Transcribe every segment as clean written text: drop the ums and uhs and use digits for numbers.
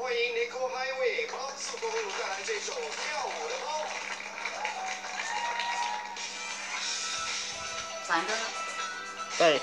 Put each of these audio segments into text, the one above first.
欢迎 Nicole Highway 高速公路带来这首跳舞的猫。 反正对。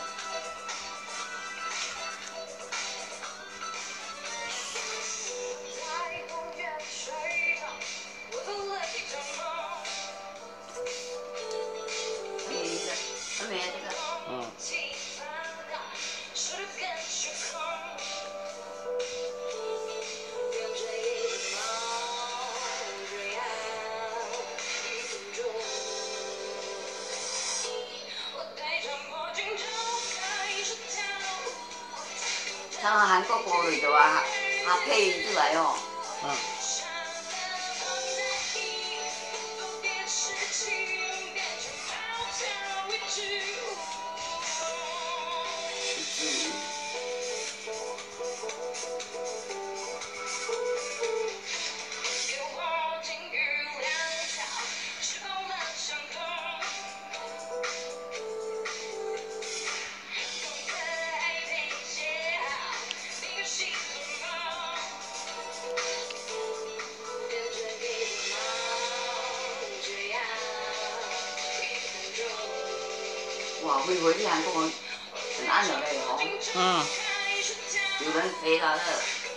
唱韩国歌里头啊，他配音出来哦。嗯。哇，回去韩国很暗的嘞哦。嗯。有人陪他的。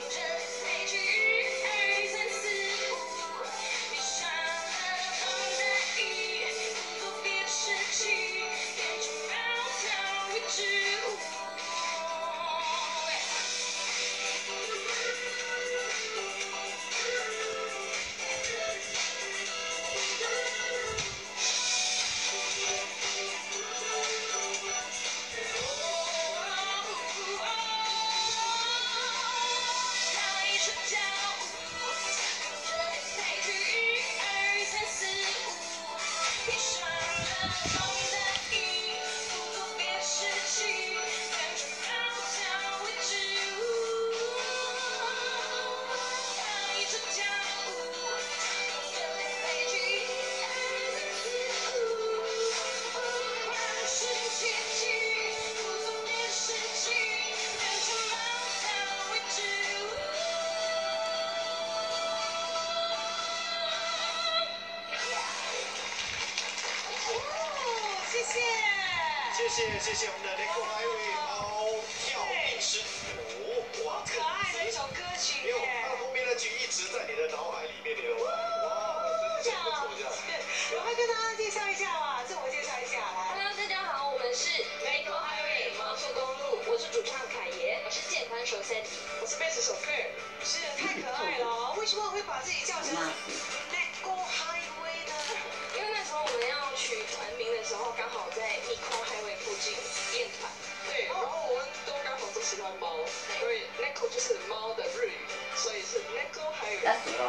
谢谢我们的 Nicole Highway 猫跳艺师舞，哇， 可爱的一首歌曲耶！那后面的曲一直在你的脑海里面，你的哇，真的不错，这样。 我会跟大家介绍一下嘛，自我介绍一下来。 Hello， 大家好，我们是 Nicole Highway 高速公路，我是主唱凯爷，我是键盘手 Sandy， 我是贝斯手 Fair。是太可爱了，为什么会把自己叫成 Nicole Highway 呢？ 因为那时候我们要取团名的时候，刚好在 Nicole Highway 附近练团。 对，然后我们都刚好都喜欢猫，所以 Nicole 就是猫的日语，所以是 Nicole Highway。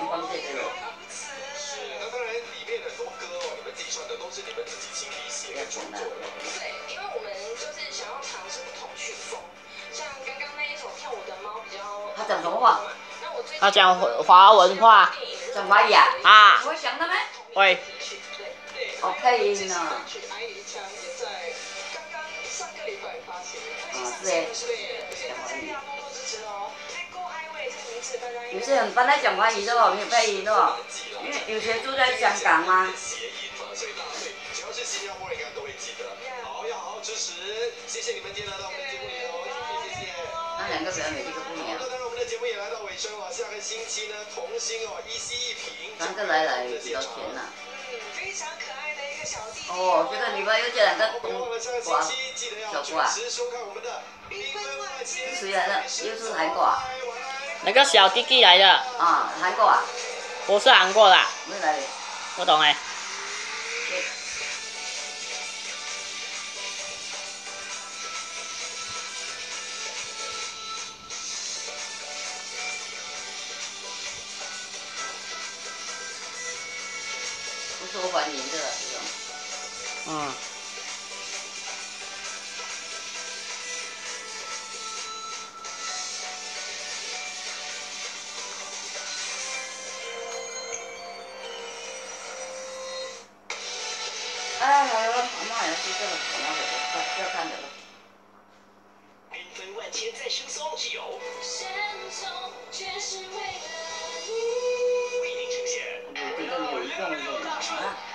是，那当然里面很多歌哦，你们自己唱的都是你们自己亲笔写跟创作的。 对，因为我们就是想要尝试不同曲风，像刚刚那一首跳舞的猫比较。 他讲什么话？ 他讲华文话。 讲华语啊？ 啊。 会想的咩？ 会。 哦，配音呢。 爱一枪也在刚刚上个礼拜发行。 是诶。 对，大家一定要多多支持哦。Nicole Highway 这个名字大家应该。 有些人本来讲华语的哦，没有配音的哦，因为有些住在香港嘛。 谐音嘛，所以大家只要是新加坡人应该都会记得。好，要好好支持，谢谢你们今天来到我们的节目里头，谢谢。 那两个表演每一个不一样。 那当然，我们的节目也来到尾声了，下个星期呢，童星哦，一西一平。 三个来比较甜呐。 非常可爱的一个小弟弟。 哦，这个礼拜又这两个瓜，小瓜。谁来的？又是韩国啊？ 那个小弟弟来的。 啊，韩国啊？ 不是韩国的。 没来的。 不懂哎。 不受欢迎的这种。 嗯。 哎，好了，阿妈也睡觉了，我要回去要看的了。 前再生松有。为您呈现。 这个有用的啊。